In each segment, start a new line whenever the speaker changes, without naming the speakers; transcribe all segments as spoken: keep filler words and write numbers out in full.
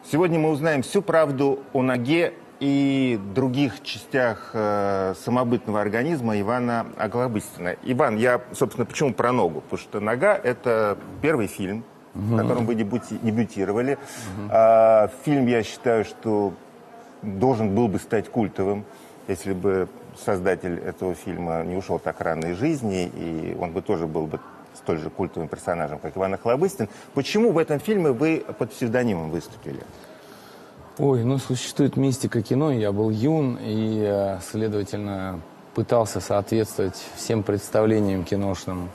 Сегодня мы узнаем всю правду о ноге и других частях э, самобытного организма Ивана Охлобыстина. Иван, я, собственно, почему про ногу? Потому что «Нога» — это первый фильм, угу. в котором вы дебютировали. Угу. А, фильм, я считаю, что должен был бы стать культовым, если бы создатель этого фильма не ушел так рано из жизни, и он бы тоже был бы столь же культовым персонажем, как Иван Охлобыстин. Почему в этом фильме вы под псевдонимом выступили?
Ой, ну существует мистика кино, я был юн и, следовательно, пытался соответствовать всем представлениям киношным.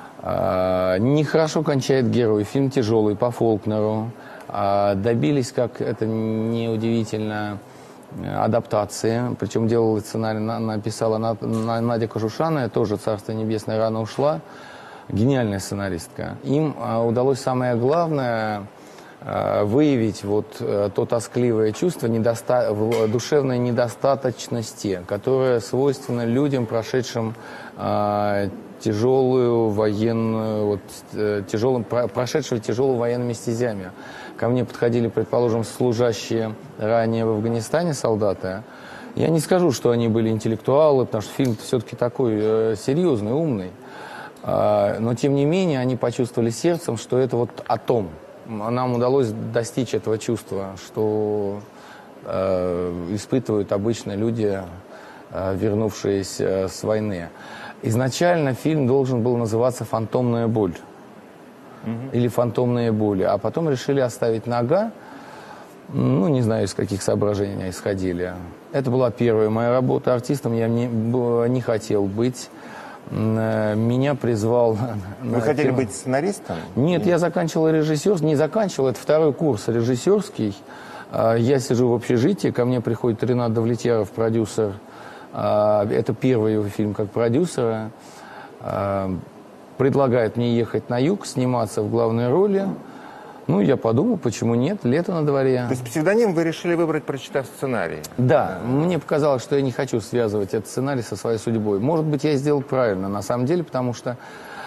Нехорошо кончает герой, фильм тяжелый по Фолкнеру. Добились, как это неудивительно, адаптации, причем делала сценарий, написала Надя Кожушаная, тоже «Царство небесное» рано ушла, гениальная сценаристка. Им удалось самое главное — выявить вот то тоскливое чувство недоста... душевной недостаточности, которое свойственно людям, прошедшим э, тяжелую военную, вот, э, тяжелым, прошедшего тяжелую военными стезями. Ко мне подходили, предположим, служащие ранее в Афганистане солдаты. Я не скажу, что они были интеллектуалы, потому что фильм все-таки такой э, серьезный, умный. Э, но, тем не менее, они почувствовали сердцем, что это вот о том. Нам удалось достичь этого чувства, что э, испытывают обычно люди, э, вернувшиеся с войны. Изначально фильм должен был называться «Фантомная боль» mm-hmm. или «Фантомные боли», а потом решили оставить «Нога». Ну, не знаю, из каких соображений они исходили. Это была первая моя работа. Артистом я не, не хотел быть. Меня призвал...
Вы хотели фильм. быть сценаристом?
Нет, Нет, я заканчивал режиссер, не заканчивал, это второй курс режиссерский. Я сижу в общежитии, ко мне приходит Ренат Давлетьяров, продюсер. Это первый его фильм как продюсера. Предлагает мне ехать на юг, сниматься в главной роли. Ну, я подумал, почему нет, лето на дворе.
То есть псевдоним вы решили выбрать, прочитав сценарий?
Да, мне показалось, что я не хочу связывать этот сценарий со своей судьбой. Может быть, я сделал правильно, на самом деле, потому что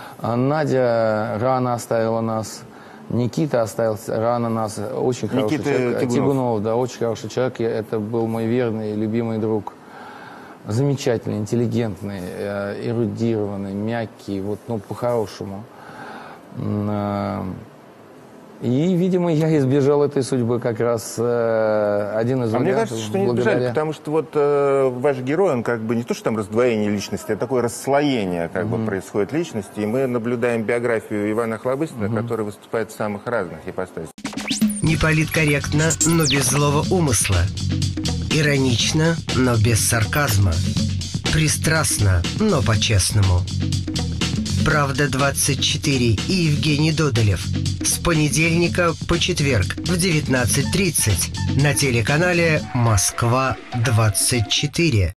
Надя рано оставила нас, Никита оставил рано нас, очень хороший
Никита
человек.
Тягунов.
Тягунов, да, очень хороший человек, это был мой верный, любимый друг. Замечательный, интеллигентный, эрудированный, мягкий, вот, ну, по-хорошему. И, видимо, я избежал этой судьбы как раз э, один из
а мне кажется, что не благодаря... избежали, потому что вот э, ваш герой, он как бы не то, что там раздвоение личности, а такое расслоение как mm-hmm. бы происходит личности. И мы наблюдаем биографию Ивана Охлобыстина, mm-hmm. который выступает в самых разных ипостасях.
Не политкорректно, но без злого умысла. Иронично, но без сарказма. Пристрастно, но по-честному. «Правда двадцать четыре» и Евгений Додолев. С понедельника по четверг в девятнадцать тридцать на телеканале «Москва двадцать четыре».